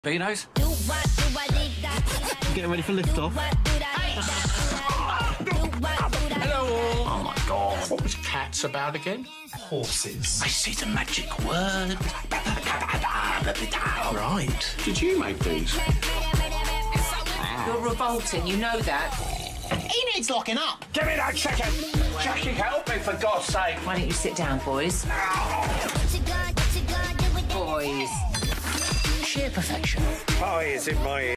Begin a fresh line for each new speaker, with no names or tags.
Beanos?
Getting ready for liftoff.
Hello all.
Oh my God, what was cats about again?
Horses. I see the magic word.
Right. Did you make these?
You're revolting, you know that.
He needs locking up.
Give me that chicken! Jackie, help me for God's sake!
Why don't you sit down, boys? Boys. Sheer perfection.
Pie is in my ear.